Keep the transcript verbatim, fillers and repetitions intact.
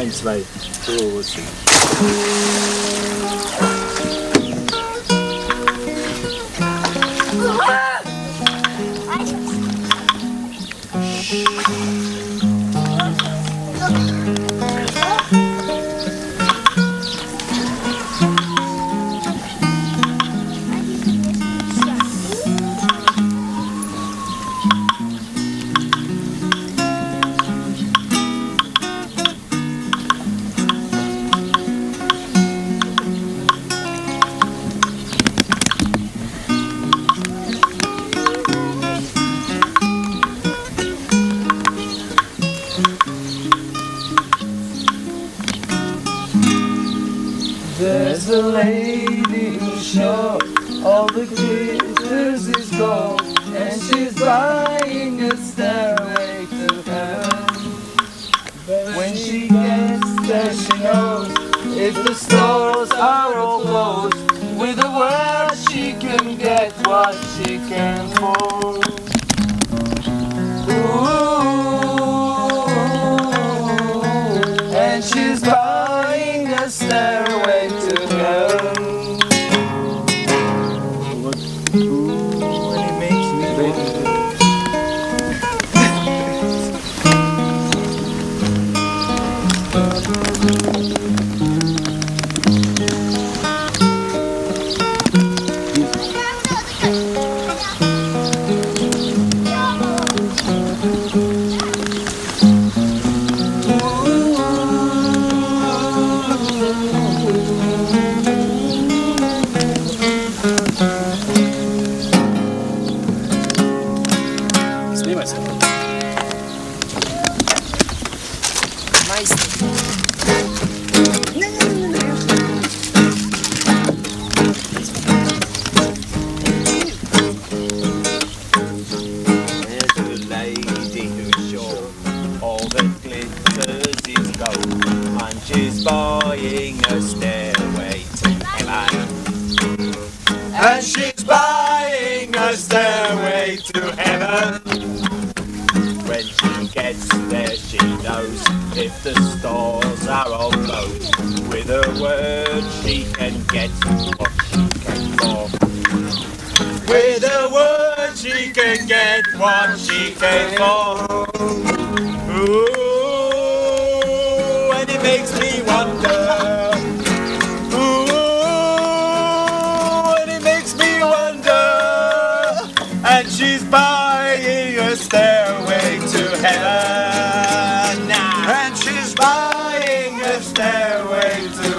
eins, zwei, los. There's a lady who's sure all the glitters is gold, and she's buying a stairway to heaven. When she gets there she knows if the stores are all closed, with a word she can get what she can afford. Ooh, and she's buying a stairway to heaven. Ooh, and it makes me wonder. And she's buying a stairway to heaven. And she's buying a stairway to heaven. When she gets there she knows if the stores are all closed, with a word she can get what she can for. With a word she can get what she can for. Ooh, and it makes me wonder. Ooh, and it makes me wonder. And she's buying a stairway to heaven now. And she's buying a stairway to